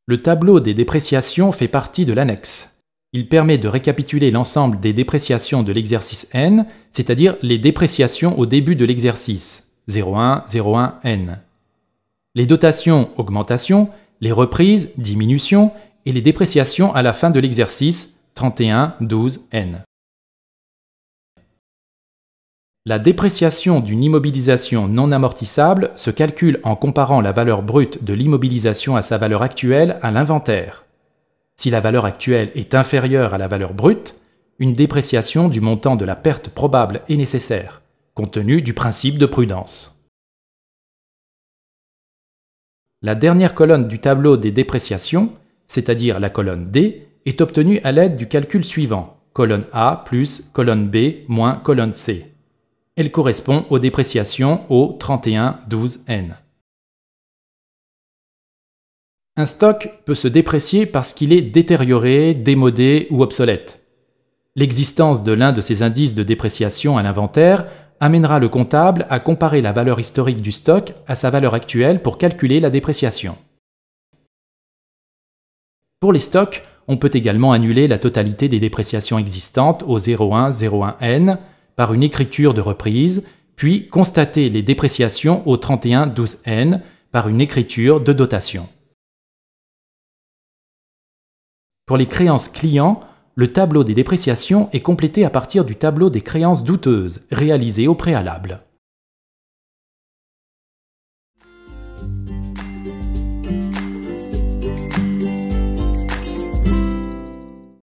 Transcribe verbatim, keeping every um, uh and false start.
Le tableau des dépréciations fait partie de l'annexe. Il permet de récapituler l'ensemble des dépréciations de l'exercice N, c'est-à-dire les dépréciations au début de l'exercice, zéro un, zéro un, N. Les dotations, augmentation, les reprises, diminution, et les dépréciations à la fin de l'exercice, trente et un, douze, N. La dépréciation d'une immobilisation non amortissable se calcule en comparant la valeur brute de l'immobilisation à sa valeur actuelle à l'inventaire. Si la valeur actuelle est inférieure à la valeur brute, une dépréciation du montant de la perte probable est nécessaire, compte tenu du principe de prudence. La dernière colonne du tableau des dépréciations, c'est-à-dire la colonne D, est obtenue à l'aide du calcul suivant, colonne A plus colonne B moins colonne C. Elle correspond aux dépréciations au trente et un, douze, N. Un stock peut se déprécier parce qu'il est détérioré, démodé ou obsolète. L'existence de l'un de ces indices de dépréciation à l'inventaire amènera le comptable à comparer la valeur historique du stock à sa valeur actuelle pour calculer la dépréciation. Pour les stocks, on peut également annuler la totalité des dépréciations existantes au zéro un, zéro un, N par une écriture de reprise, puis constater les dépréciations au trente et un, douze, N par une écriture de dotation. Pour les créances clients, le tableau des dépréciations est complété à partir du tableau des créances douteuses, réalisé au préalable.